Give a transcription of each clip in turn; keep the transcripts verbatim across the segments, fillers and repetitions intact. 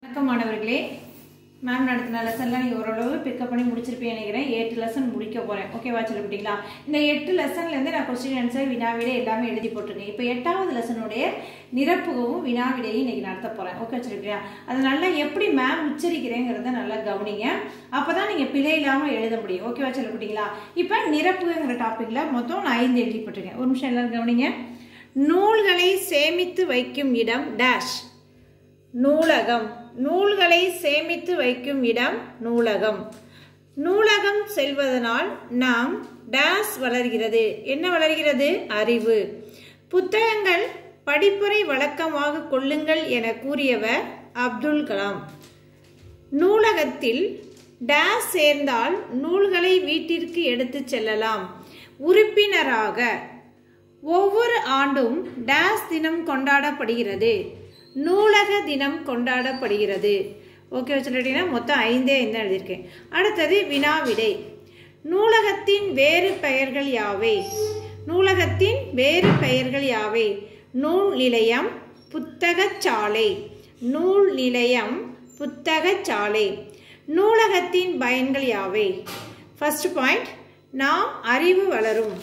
வணக்கம் மாணவர்களே, மேம் நடத்தின லெசன்லாம் நீங்கள் ஓரளவு பிக்கப் பண்ணி முடிச்சிருப்பேன் நினைக்கிறேன். எட்டு லெசன் முடிக்க போகிறேன். ஓகேவா சொல்லிவிட்டீங்களா? இந்த எட்டு லெசன்லேருந்து நான் கொஸ்டின் ஆன்சர் வினாவிடை எல்லாமே எழுதி போட்டிருக்கேன். இப்போ எட்டாவது லெசனுடைய நிரப்புகவும் வினாவிடையும் இன்றைக்கி நடத்த போகிறேன். ஓகே சொல்லிவிட்டியா? அது நல்லா எப்படி மேம் உச்சரிக்கிறேங்கிறத நல்லா கவனிங்க. அப்போ தான் நீங்கள் பிழை இல்லாமல் எழுத முடியும். ஓகேவா சொல்லிவிட்டீங்களா? இப்போ நிரப்புங்கிற டாப்பிக்கில் மொத்தம் நான் ஐந்து எழுதி போட்டிருக்கேன். ஒரு நிமிஷம் எல்லாரும் கவனிங்க. நூல்களை சேமித்து வைக்கும் இடம் டேஷ் நூலகம். நூல்களை சேமித்து வைக்கும் இடம் நூலகம். நூலகம் செல்வதனால் நாம் டேஸ் வளர்கிறது. என்ன வளர்கிறது? அறிவு. புத்தகங்கள் படிப்புரை வழக்கமாக கொள்ளுங்கள் என கூறியவர் அப்துல் கலாம். நூலகத்தில் டேஸ் சேர்ந்தால் நூல்களை வீட்டிற்கு எடுத்து செல்லலாம். உறுப்பினராக ஒவ்வொரு ஆண்டும் டேஸ் தினம் கொண்டாடப்படுகிறது. நூலக தினம் கொண்டாடப்படுகிறது. ஓகே சொல்லிட்டீங்கன்னா மொத்தம் ஐந்தே ஐந்து எழுதியிருக்கேன். அடுத்தது வினாவிடை. நூலகத்தின் வேறு பெயர்கள் யாவை? நூலகத்தின் வேறு பெயர்கள் யாவை? நூல் நிலையம், புத்தகச்சாலை. நூல் நிலையம், புத்தகச்சாலை. நூலகத்தின் பயன்கள் யாவை? ஃபர்ஸ்ட் பாயிண்ட், நாம் அறிவு வளரும்.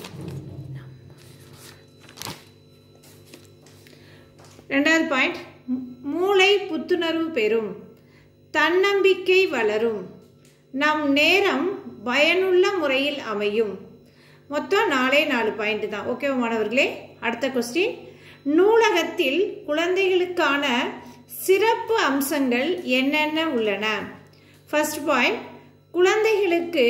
ரெண்டாவது பாயிண்ட், மூளை புத்துணர்வு பெறும். தன்னம்பிக்கை வளரும். நம் நேரம் பயனுள்ள முறையில் அமையும். மொத்தம் நாலே நாலு பாயிண்ட் தான். ஓகே மாணவர்களே, அடுத்த கொஸ்டின். நூலகத்தில் குழந்தைகளுக்கான சிறப்பு அம்சங்கள் என்னென்ன உள்ளன? ஃபர்ஸ்ட் பாயிண்ட், குழந்தைகளுக்கு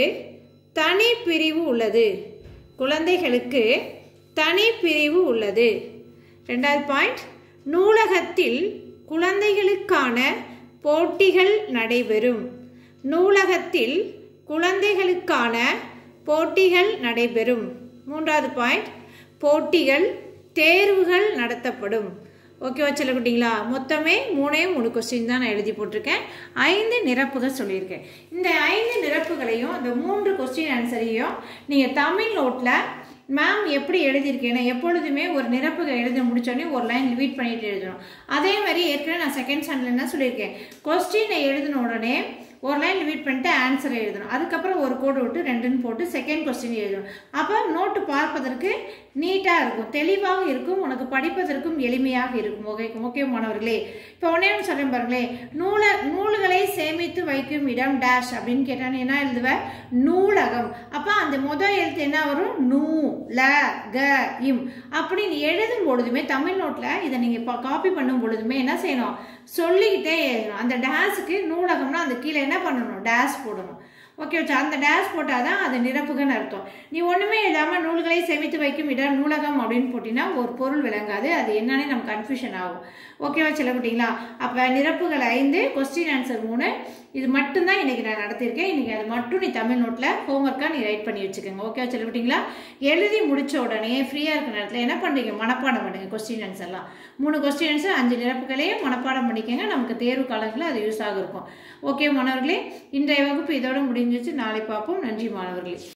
தனி பிரிவு உள்ளது. குழந்தைகளுக்கு தனி பிரிவு உள்ளது. ரெண்டாவது பாயிண்ட், நூலகத்தில் குழந்தைகளுக்கான போட்டிகள் நடைபெறும். நூலகத்தில் குழந்தைகளுக்கான போட்டிகள் நடைபெறும். மூன்றாவது பாயிண்ட், போட்டிகள் தேர்வுகள் நடத்தப்படும். ஓகேவா சொல்லக்கூட்டீங்களா? மொத்தமே மூணே மூணு கொஸ்டின் தான் நான் எழுதி போட்டிருக்கேன். ஐந்து நிரப்புகள் சொல்லியிருக்கேன். இந்த ஐந்து நிரப்புகளையும் இந்த மூன்று கொஸ்டின் ஆன்சரையும் நீங்கள் தமிழ் நோட்டில் மேம் எப்படி எழுதியிருக்கேன்னா, எப்பொழுதுமே ஒரு நிரப்புக எழுத முடிச்சோடனே ஒரு லைன் ரிவீட் பண்ணிட்டு எழுதணும். அதே மாதிரி ஏற்கனவே நான் செகண்ட் ஸ்டாண்டர்ட்ல என்ன சொல்லியிருக்கேன், கொஸ்டினை எழுதின உடனே ஒரு லைன் ரிவீட் பண்ணிட்டு ஆன்சரை எழுதணும். அதுக்கப்புறம் ஒரு கோடு விட்டு ரெண்டுன்னு போட்டு செகண்ட் கொஸ்டின் எழுதணும். அப்போ நோட்டு பார்ப்பதற்கு நீட்டாக இருக்கும், தெளிவாக இருக்கும், உனக்கு படிப்பதற்கும் எளிமையாக இருக்கும். ஓகே ஓகே மாணவர்களே, இப்போ உடனே சொல்றேன் பாருங்களேன். நூல நூல்களை சேமித்து வைக்கும் இடம் டேஷ் அப்படின்னு கேட்டான்னு என்ன எழுதுவேன்? நூலகம். அப்போ அந்த முதல் எழுத்து என்ன வரும்? நூ ல க இம். அப்படி நீ எழுதும் பொழுதுமே தமிழ் நோட்டில் இதை நீங்கள் காப்பி பண்ணும் பொழுதுமே என்ன செய்யணும்? சொல்லிக்கிட்டே எழுதணும். அந்த டேஸுக்கு நூலகம்னா அந்த கீழே என்ன பண்ணணும்? டேஸ் போடணும். ஓகே வச்சா அந்த டேஸ் போட்டால் தான் அது நிரப்புகன்னு அர்த்தம். நீ ஒன்றுமே இல்லாமல் நூல்களை சேமித்து வைக்கும் இடம் நூலகம் அப்படின்னு போட்டிங்கன்னா ஒரு பொருள் விளங்காது. அது என்னன்னே நமக்கு கன்ஃபியூஷன் ஆகும். ஓகேவா சொல்லப்பட்டீங்களா? அப்போ நிரப்புகள் ஐந்து, கொஸ்டின் ஆன்சர் மூணு. இது மட்டும்தான் இன்றைக்கி நான் நடத்தியிருக்கேன். இன்றைக்கி அது மட்டும் நீ தமிழ் நோட்டில் ஹோம்ஒர்க்காக நீ ரைட் பண்ணி வச்சுக்கோங்க. ஓகேவா சொல்லப்பட்டீங்களா? எழுதி முடித்த உடனே ஃப்ரீயாக இருக்கிற நேரத்தில் என்ன பண்ணுறீங்க? மனப்பாடம் பண்ணுங்க கொஸ்டின் ஆன்சர்லாம். மூணு கொஸ்டின் ஆன்சர் அஞ்சு நிரப்புகளையும் மனப்பாடம் பண்ணிக்கோங்க. நமக்கு தேர்வு காலங்களில் அது யூஸ் ஆக இருக்கும். ஓகே மாணவர்களே, இன்றைய வகுப்பு இதோட முடிஞ்சிச்சு. நாளை பார்ப்போம். நன்றி மாணவர்களே.